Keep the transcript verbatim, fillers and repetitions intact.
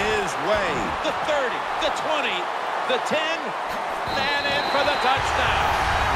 his way. The thirty, the twenty, the ten, and in for the touchdown.